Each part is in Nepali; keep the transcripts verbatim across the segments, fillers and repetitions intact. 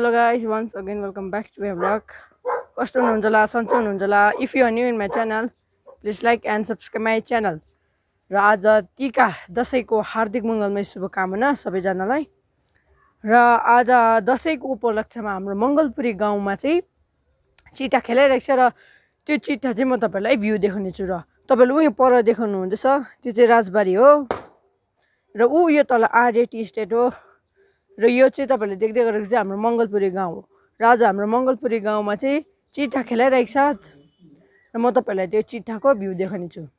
Hello guys, once again welcome back to my vlog. कस्तो हुनुहुन्छ होला सन्चै हुनुहुन्छ होला. If you are new in my channel, please like and subscribe my channel. र आज टीका दशैंको हार्दिक मङ्गलमय शुभकामना सबैजनालाई. र आज दशैंको उपलक्ष्यमा हाम्रो मङ्गलपुरी गाउँमा चाहिँ चिटा खेलाइरहेको छ र त्यो चिटा चाहिँ म तपाईहरुलाई भ्यू देखाउने छु. र तपाईहरुले उयो पर देख्नु हुँदैछ त्यो चाहिँ राजबारी हो र उ यो तल आर्य टी स्टेट हो र यो चाहिँ तपाईहरुले देख्दै गरेको चाहिँ हाम्रो मङ्गलपुरी गाउँ हो. र आज हाम्रो मङ्गलपुरी गाउँमा चाहिँ चिटा खेलाइरहेको छ र म तपाईहरुलाई त्यो चिटाको भ्यू देखाउने छु.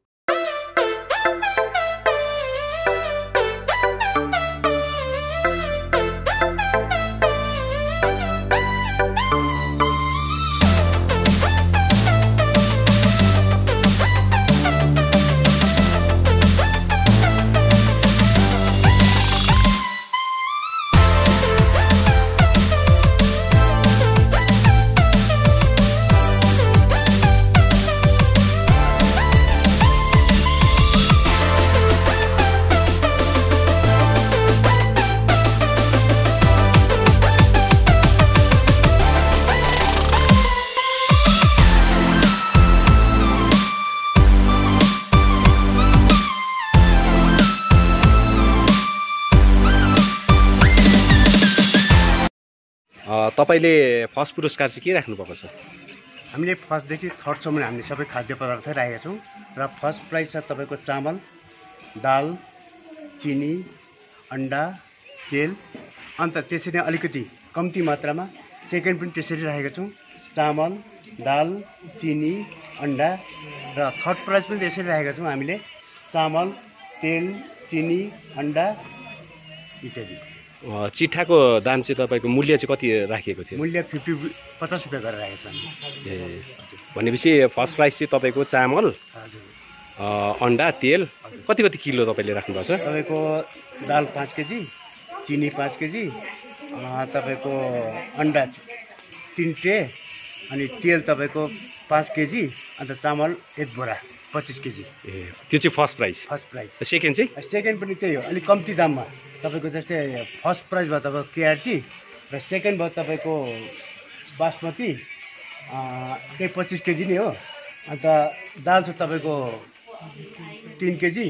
तपाईले फर्स्ट पुरस्कार चाहिँ के राख्नु भएको छ? हामीले फर्स्ट देखि थर्ड सम्म हामीले सबै खाद्य पदार्थ राखेका छौं र फर्स्ट प्राइज छ तपाईको चामल, दाल, चिनी, अन्डा, तेल. अन्त त्यसरी नै अलिकति कम्ती मात्रामा सेकेन्ड पनि त्यसरी राखेका छौं. चामल, दाल, चिनी, अन्डा र थर्ड प्राइज पनि त्यसरी राखेका छौं हामीले चामल, तेल, चिनी, अन्डा इत्यादि. चिठाको दाम चाहिँ तपाईको मूल्य चाहिँ कति राखिएको थियो? मूल्य फिफ्टी पचास रुपियाँ गरेर राखेको छ. ए भनेपछि फर्स्ट प्राइस चाहिँ तपाईको चामल, हजुर, अन्डा, तेल कति कति किलो तपाईले राख्नु भएको छ? तपाईको दाल पाँच केजी, चिनी पाँच केजी, तपाईको अन्डा तीन ट्रे अनि तेल तपाईको पाँच केजी, अन्त चामल एक बोरा पच्चीस केजी. ए त्यो चाहिँ first prize. First prize. Second चाहिँ? सेकेन्ड पनि त्यही हो, अलिक कम्ती दाममा. तपाईको जस्तै फर्स्ट प्राइज भयो तपाईको केआरटी र सेकेन्ड भयो तपाईको बासमती त्यही पच्चिस केजी नै हो. अन्त दाल छ तपाईँको तिन केजी,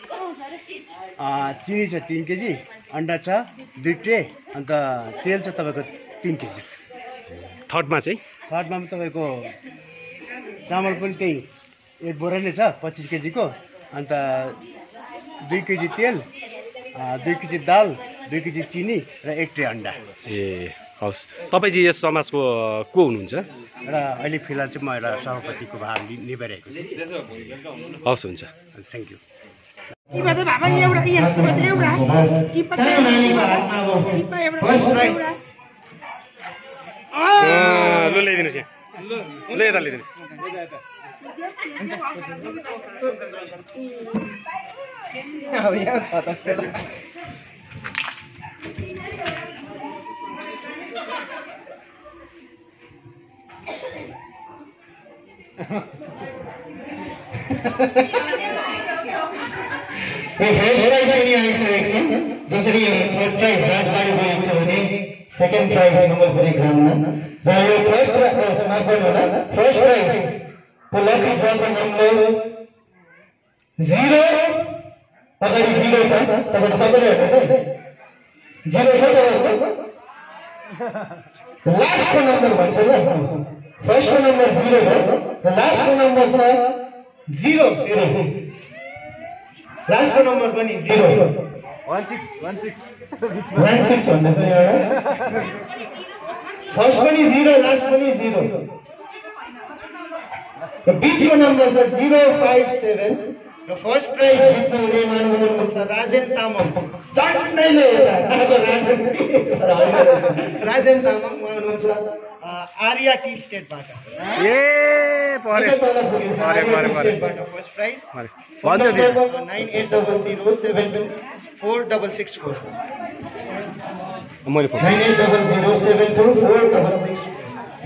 चिनी छ तिन केजी, अन्डा छ दुई ट्रे, अन्त तेल छ तपाईँको तिन केजी. थर्डमा चाहिँ? थर्डमा पनि तपाईँको चामल पनि त्यही एक बोरा नै छ पच्चिस केजीको, अन्त दुई केजी तेल, दुई केजी दाल, दुई केजी चिनी र एक ट्रे अन्डा. ए हवस्. तपाईँ चाहिँ यस समाजको को हुनुहुन्छ? र अहिले फिलहाल चाहिँ म एउटा सभापतिको भार निभाइरहेको छु. हवस्, हुन्छ, थ्याङ्क यू. लु ल्याइदिनुहोस् यहाँ, ल यता ल्याइदिनु. अब यहाँ छ त फेला. फर्स्ट प्राइज पनि आइसकेको छ. जसरी थर्ड प्राइज राजबाडी भएको थियो भने सेकेन्ड प्राइज मङ्गलपुरी ग्राममा र यो थर्ड प्राइज माफ गर्नु होला, फर्स्ट प्राइज को लकी ड्रको नम्बर जिरो अगाडि जिरो छ. तपाईले सबैले हेर्नुहोस् है, जिरो छ तपाईको. लास्टको नम्बर भन्छ ल, फर्स्टको नम्बर जिरो हो र लास्टको नम्बर छ जिरो. फेरि लास्टको नम्बर पनि zero. One six one six one six भन्दैछ एउटा. फर्स्ट पनि जिरो, लास्ट पनि जिरो. बीचको नम्बर छ जिरो फाइभ सेभेन र फर्स्ट प्राइज जित्नुहुने मानव हुनुहुन्छ राजेन तामाङ. चण्डैले राजेन राजेन तामाङ हुनुहुन्छ आर्या टी स्टेटबाट. ए परे परे परे परे फर्स्ट प्राइज भन्छ दि nine eight double zero seven two four double six four. मैले phone nine eight double zero seven two four double six four.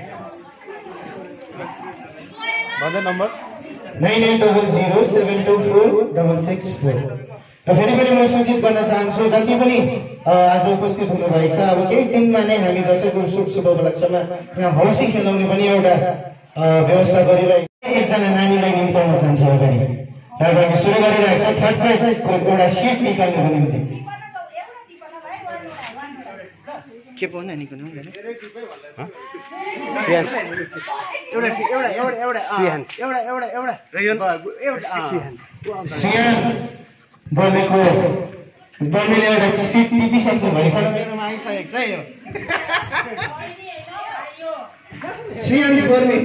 भन्दा number nine eight double zero seven two four double six four. र फेरि पनि म सूचित गर्न चाहन्छु जति पनि आज उपस्थित हुनुभएको छ। अब केही दिनमा नै हामी दसैँको शुभ शुभ उपलक्ष्यमा यहाँ हौसी खेलाउने पनि एउटा व्यवस्था गरिरहेको। एकजना नानीलाई निम्ताउन चाहन्छु अगाडि र हामी सुरु गरिरहेको छ थर्ड प्राइजको एउटा सिट निकाल्नुको निम्ति। के पो नानीको नाम एउटा एउटा एउटा एउटा एउटा एउटा एउटा एउटा श्रेयांश बर्मेको बर्मेले एउटा सिट टिपिसक्नु भइसक्यो आइसकेको छ यो श्रेयांश बर्मे।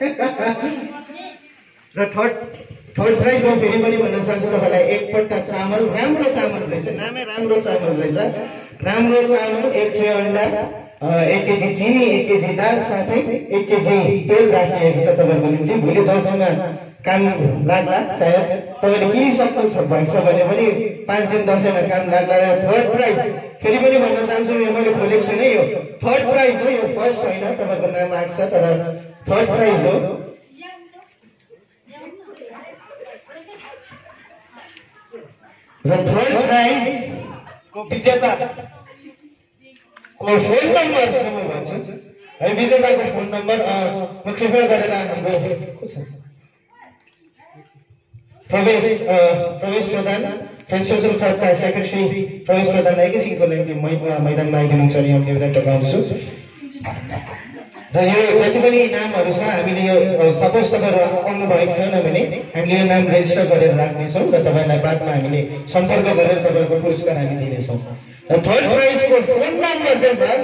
र थर्ड थर्ड प्राइजमा फेरि पनि भन्न चाहन्छु तपाईँलाई एकपट्टा चामल, राम्रो चामल रहेछ, नामै राम्रो चामल रहेछ, राम्रो चामल, एक ट्रे अन्डा, एक केजी चिनी, एक केजी दाल, साथै एक केजी तेल राखिएको छ तपाईँको निम्ति। भोलि दसैँमा काम लाग्ला, सायद तपाईँले किनिसक्नु भएको छ भने पनि पाँच दिन दसैँमा काम लाग्ला। र थर्ड प्राइज फेरि पनि भन्न चाहन्छु, यो मैले खोलेको छु नै, यो थर्ड प्राइज हो, यो फर्स्ट होइन। तपाईँको नाम आएको छ तर थर्ड प्राइज हो। र थर्ड प्राइज को विजेता को फोन नम्बर चाहिँ म भन्छु है। विजेताको फोन नम्बर म कृपया गरेर हाम्रो प्रवेश प्रवेश प्रधान फ्रेन्ड सोसल क्लबका सेक्रेटरी प्रवेश प्रधानलाई एकैछिनको लागि मैदानमा आइदिनुहुन्छ अनि हामी निवेदन टकाउँछु। र यो जति पनि नामहरू छ हामीले यो सपोज तपाईँहरू आउनु भएको छैन भने हामीले यो नाम रेजिस्टर गरेर राख्नेछौँ र तपाईँलाई बादमा हामीले सम्पर्क गरेर तपाईँहरूको पुरस्कार हामी दिनेछौँ। र थर्ड प्राइजको फोन नम्बर चाहिँ छ,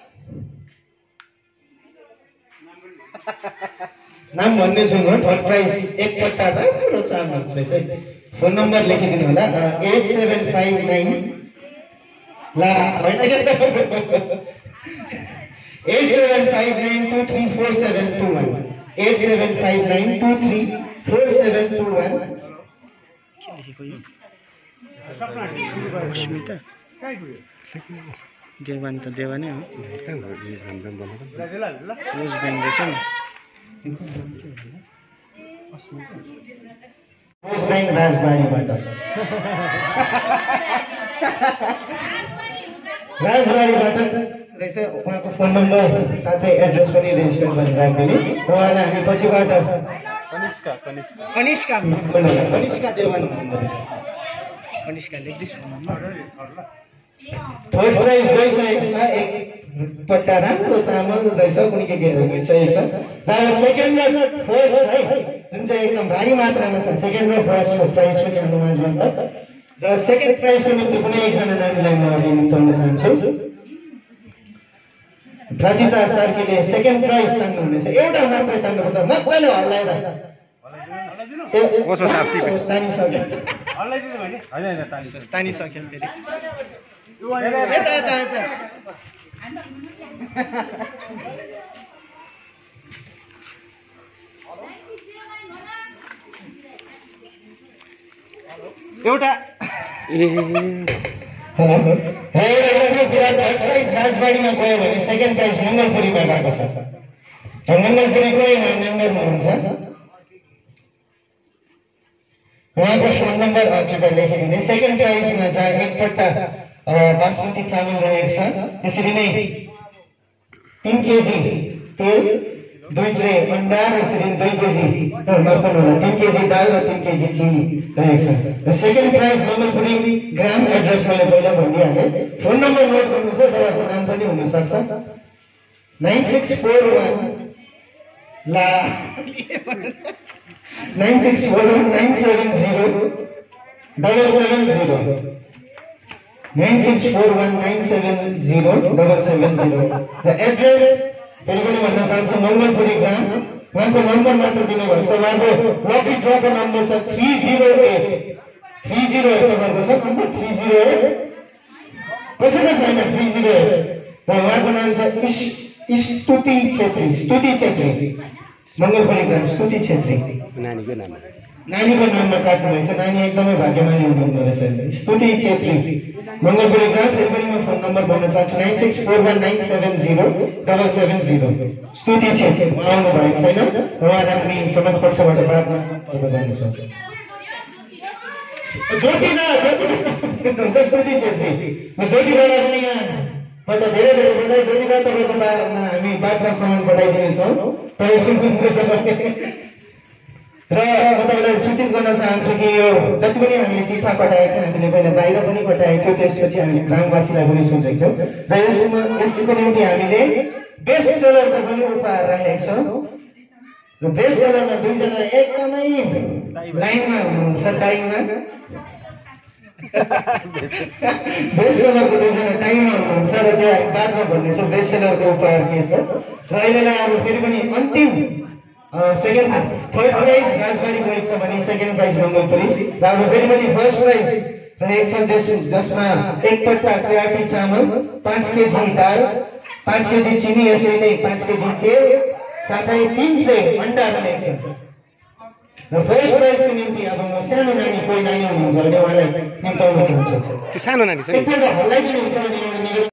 नाम भन्ने छु म, थर्ड प्राइज एकपट्टा राम्रो चामल रहेछ, फोन नम्बर लेखिदिनु होला एट सेभेन फाइभ नाइन ला eight seven five nine two three four seven two one eight seven five nine two three four seven two one. Dewan त देवा नै हो, रोज ब्याङ्क रहेछ नि, रोज ब्याङ्क राजबाडीबाट राजबाडीबाट रहेछ। उहाँको फोन नम्बर साथै एड्रेस पनि रेजिस्टर गरेर राखिदिने। उहाँलाई हामी पछिबाट कनिष्का कनिष्का कनिष्का देवान कनिष्का लेख्दैछु। थर्ड प्राइज गइसकेको छ, एकपट्टा राम्रो चामल रहेछ, कुनै के के गइसकेको छ। र सेकेन्ड र फर्स्ट है जुन चाहिँ एकदम भारी मात्रामा छ, सेकेन्ड र फर्स्टको प्राइज पनि हाम्रो माझमा छ। र सेकेन्ड प्राइजको निम्ति कुनै एकजना नानीलाई म अघि निम्ताउन चाहन्छु। प्राचिता सार्कीले सेकेन्ड प्राइज तान्नुहुनेछ, एउटा मात्रै तान्नुपर्छ, मजाले हल्लाएर तानिसक्यो तानिसक्यो फेरि यता यता यता एउटा हेलो थर्ड प्राइज राजबाडीमा गयो भने सेकेन्ड प्राइज मङ्गलपुरीमा गएको छ। र मङ्गलपुरीको मेम्बरमा हुन्छ, उहाँको फोन नम्बर कृपया लेखिदिने। सेकेन्ड प्राइजमा जहाँ एकपट्टा बासमती चामल रहेको छ, त्यसरी नै तिन केजी तेल, दुई ट्रे अन्डा, यसरी दुई केजी मापन होला, तिन केजी दाल र तिन केजी चिनी रहेको छ। र सेकेन्ड प्राइज मङ्गलपुरी ग्राम, एड्रेस मैले पहिला भनिदिइहालेँ। फोन नम्बर नोट गर्नुहोस्, तपाईँहरूको नाम पनि हुनसक्छ, नाइन सिक्स फोर वान ला nine six four one nine seven zero double seven zero nine six four one nine seven zero double seven zero. र एड्रेस फेरि पनि भन्न चाहन्छु, मङ्गलपुरी ग्राम। उहाँको नम्बर मात्र दिनुभएको छ, उहाँको लकी ड्रको नम्बर छ three zero eight three zero eight तपाईँको छ नम्बर थ्री जिरो एट कसैको छैन थ्री जिरो एट। र उहाँको नाम छ स्तुति छेत्री, स्तुति छेत्री, मङ्गलपुरी ग्राम, स्तुति छेत्री। नानीको नाम नानीको नाममा काट्नुभएको छ, नानी एकदमै भाग्यमानी हुनुहुँदो रहेछ, स्तुति छेत्री, मङ्गलपुरी ग्राम। फेरि पनि म फोन नम्बर भन्न चाहन्छु, nine six four one nine seven zero double seven zero. Stuti Chhetri आउनु भएको छैन, उहाँलाई हामी समाज पक्षबाट बादमा सम्पर्क गर्न सक्छौँ। ज्योतिना ज्योति जसपति छेत्री म ज्योतिबालाई पनि यहाँबाट धेरै धेरै बधाई। ज्योतिबा तपाईँको बारेमा हामी बादमा सामान पठाइदिनेछौँ, तपाईँ सुन्नुहुँदैछ भने। र म तपाईँलाई सूचित गर्न चाहन्छु कि यो जति पनि हामीले चिठा पठाएको थियो हामीले पहिला बाहिर पनि पठाएको थियो, त्यसपछि हामीले ग्रामवासीलाई पनि सोचेको थियौँ र यसमा यसको निम्ति हामीले बेस्ट सेलरको पनि उपहार राखेका छौँ। र बेस्ट सेलरमा दुईजना एकदमै लाइनमा हुनुहुन्छ, टाइममा बेस्ट सेलरको दुईजना टाइममा हुनुहुन्छ र त्यो हामी बादमा भन्नेछौँ बेस्ट सेलरको उपहार के छ। र अहिलेलाई अब फेरि पनि अन्तिम सेकेन्ड थर्ड प्राइज राजबाडी गएको छ भने सेकेन्ड प्राइज मङ्गलपुरी र अब फेरि पनि फर्स्ट प्राइज रहेको छ जस जसमा एक पट्टा क्राटी चामल, पाँच केजी दाल, पाँच केजी चिनी, यसरी नै पाँच केजी तेल, साथै तिन ट्रे अन्डा रहेको छ। र फर्स्ट प्राइजको निम्ति अब म सानो नानी कोही नानी हुनुहुन्छ भने उहाँलाई निम्ताउन चाहन्छु। त्यो सानो नानी छ नि एकपल्ट हल्लाइदिनुहुन्छ भने